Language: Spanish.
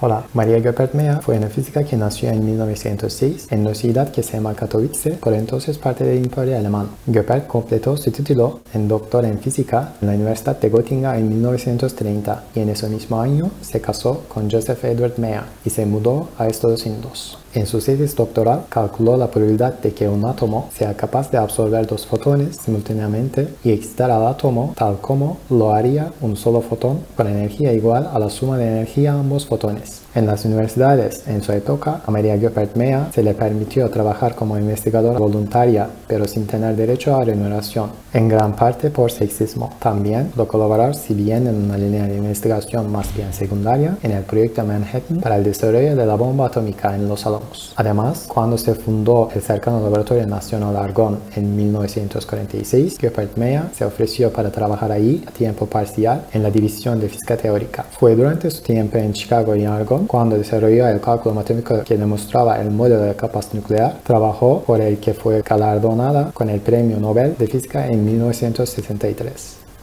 Hola, Maria Göppert-Mea fue una física que nació en 1906 en una ciudad que se llama Katowice, por entonces parte del Imperio Alemán. Göppert completó su título en doctor en física en la Universidad de Gotinga en 1930 y en ese mismo año se casó con Joseph Edward Mea y se mudó a Estados Unidos. En su tesis doctoral calculó la probabilidad de que un átomo sea capaz de absorber dos fotones simultáneamente y excitar al átomo tal como lo haría un solo fotón con energía igual a la suma de energía a ambos fotones. En las universidades en su época, a Maria Göppert-Mea se le permitió trabajar como investigadora voluntaria, pero sin tener derecho a remuneración, en gran parte por sexismo. También pudo colaborar, si bien en una línea de investigación más bien secundaria, en el proyecto Manhattan para el desarrollo de la bomba atómica en Los Alamos. Además, cuando se fundó el cercano Laboratorio Nacional Argonne en 1946, Göppert-Mea se ofreció para trabajar allí a tiempo parcial en la división de física teórica. Fue durante su tiempo en Chicago y Argonne cuando desarrolló el cálculo matemático que demostraba el modelo de capas nuclear, trabajo por el que fue galardonada con el Premio Nobel de Física en 1963.